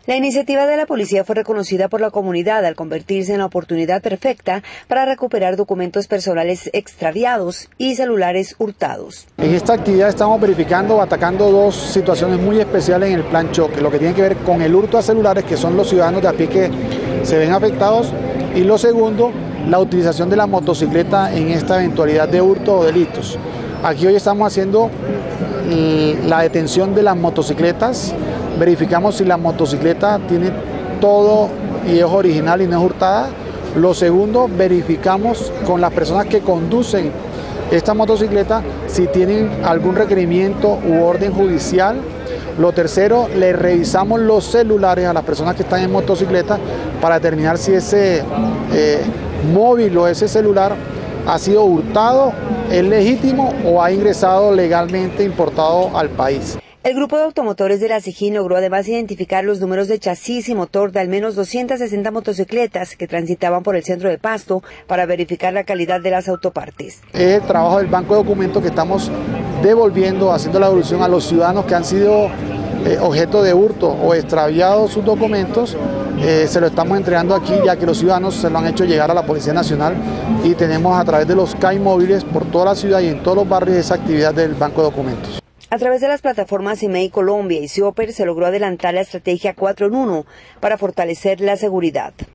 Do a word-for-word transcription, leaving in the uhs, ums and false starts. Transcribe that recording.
La iniciativa de la policía fue reconocida por la comunidad al convertirse en la oportunidad perfecta para recuperar documentos personales extraviados y celulares hurtados. En esta actividad estamos verificando o atacando dos situaciones muy especiales en el plan choque, lo que tiene que ver con el hurto a celulares, que son los ciudadanos de a pie que se ven afectados, y lo segundo, la utilización de la motocicleta en esta eventualidad de hurto o delitos. Aquí hoy estamos haciendo la detención de las motocicletas, verificamos si la motocicleta tiene todo y es original y no es hurtada. Lo segundo, verificamos con las personas que conducen esta motocicleta si tienen algún requerimiento u orden judicial. Lo tercero, le revisamos los celulares a las personas que están en motocicleta para determinar si ese eh, móvil o ese celular ha sido hurtado, es legítimo o ha ingresado legalmente importado al país. El grupo de automotores de la SIJIN logró además identificar los números de chasis y motor de al menos doscientas sesenta motocicletas que transitaban por el centro de Pasto para verificar la calidad de las autopartes. Es el trabajo del banco de documentos que estamos devolviendo, haciendo la devolución a los ciudadanos que han sido eh, objeto de hurto o extraviados sus documentos. Eh, se lo estamos entregando aquí, ya que los ciudadanos se lo han hecho llegar a la Policía Nacional, y tenemos a través de los C A I móviles por toda la ciudad y en todos los barrios esa actividad del banco de documentos. A través de las plataformas IMEI Colombia y CIOPER se logró adelantar la estrategia cuatro en uno para fortalecer la seguridad.